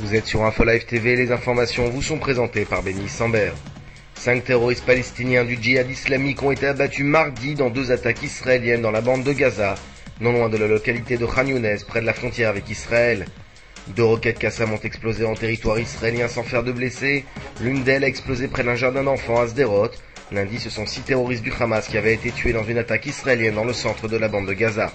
Vous êtes sur InfoLive TV, les informations vous sont présentées par Béni Samber. 5 terroristes palestiniens du djihad islamique ont été abattus mardi dans 2 attaques israéliennes dans la bande de Gaza, non loin de la localité de Khan Younes, près de la frontière avec Israël. 2 roquettes Qassam ont explosé en territoire israélien sans faire de blessés. L'une d'elles a explosé près d'un jardin d'enfants à Sderot. Lundi, ce sont 6 terroristes du Hamas qui avaient été tués dans une attaque israélienne dans le centre de la bande de Gaza.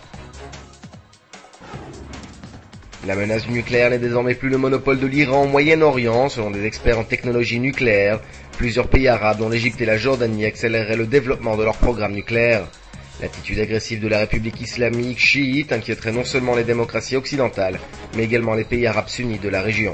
La menace du nucléaire n'est désormais plus le monopole de l'Iran au Moyen-Orient. Selon des experts en technologie nucléaire, plusieurs pays arabes, dont l'Égypte et la Jordanie, accéléreraient le développement de leur programme nucléaire. L'attitude agressive de la République islamique chiite inquiéterait non seulement les démocraties occidentales, mais également les pays arabes sunnites de la région.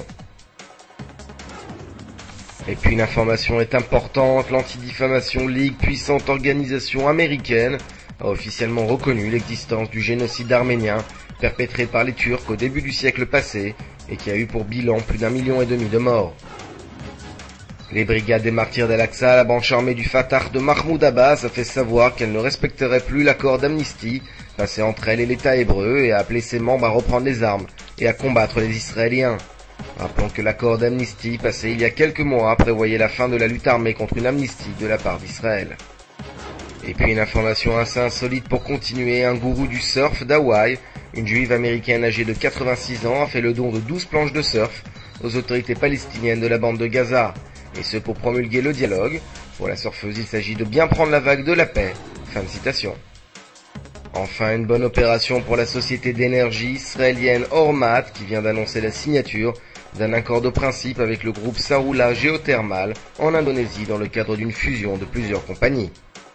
Et puis une information est importante, l'Anti-Diffamation League, puissante organisation américaine, a officiellement reconnu l'existence du génocide arménien perpétré par les Turcs au début du siècle passé et qui a eu pour bilan plus d'1,5 million de morts. Les brigades des martyrs d'Al-Aqsa, la branche armée du Fatah de Mahmoud Abbas, a fait savoir qu'elle ne respecterait plus l'accord d'amnistie passé entre elle et l'État hébreu et a appelé ses membres à reprendre les armes et à combattre les Israéliens. Rappelons que l'accord d'amnistie passé il y a quelques mois prévoyait la fin de la lutte armée contre une amnistie de la part d'Israël. Et puis une information assez insolite pour continuer, un gourou du surf d'Hawaï, une juive américaine âgée de 86 ans, a fait le don de 12 planches de surf aux autorités palestiniennes de la bande de Gaza, et ce pour promulguer le dialogue. Pour la surfeuse, il s'agit de bien prendre la vague de la paix. Fin de citation. Enfin, une bonne opération pour la société d'énergie israélienne Ormat, qui vient d'annoncer la signature d'un accord de principe avec le groupe Saoula Géothermal en Indonésie dans le cadre d'une fusion de plusieurs compagnies.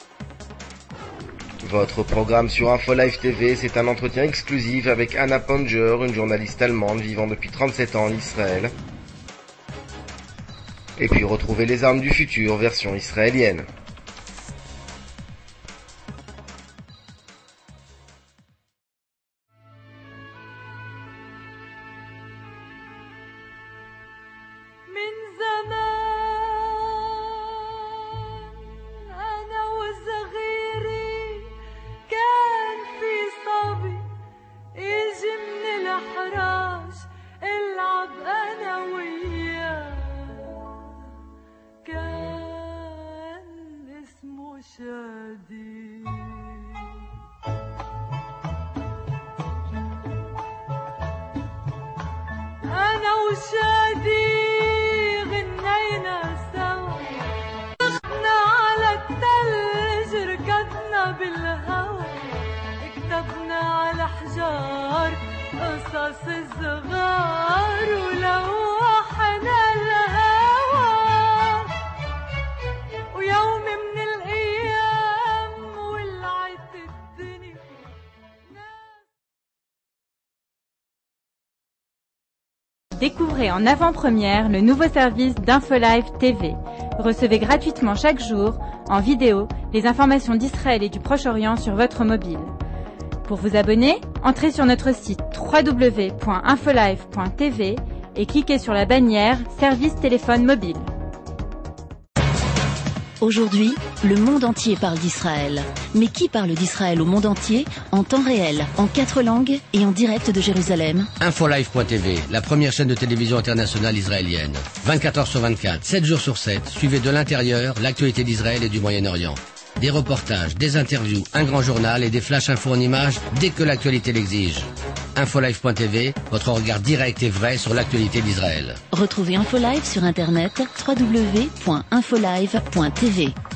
Votre programme sur InfoLive TV, c'est un entretien exclusif avec Anna Ponger, une journaliste allemande vivant depuis 37 ans en Israël. Et puis retrouvez les armes du futur, version israélienne. أنا وشادي غنينا سوا، رحنا على التلج ركضنا بالهوا، كتبنا على حجار قصص الصغار ولوحنا الهوا، ويوم من الأيام ولعت الدنيا. Découvrez en avant-première le nouveau service d'InfoLive TV. Recevez gratuitement chaque jour, en vidéo, les informations d'Israël et du Proche-Orient sur votre mobile. Pour vous abonner, entrez sur notre site www.infolive.tv et cliquez sur la bannière Service téléphone mobile. Aujourd'hui, le monde entier parle d'Israël. Mais qui parle d'Israël au monde entier, en temps réel, en 4 langues et en direct de Jérusalem? InfoLive.tv, la première chaîne de télévision internationale israélienne. 24 heures sur 24, 7 jours sur 7, suivez de l'intérieur l'actualité d'Israël et du Moyen-Orient. Des reportages, des interviews, un grand journal et des flash infos en images dès que l'actualité l'exige. InfoLive.tv, votre regard direct et vrai sur l'actualité d'Israël. Retrouvez InfoLive sur internet www.infolive.tv.